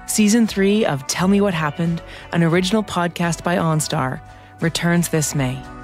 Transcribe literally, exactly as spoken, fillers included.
Season three of Tell Me What Happened, an original podcast by OnStar, returns this May.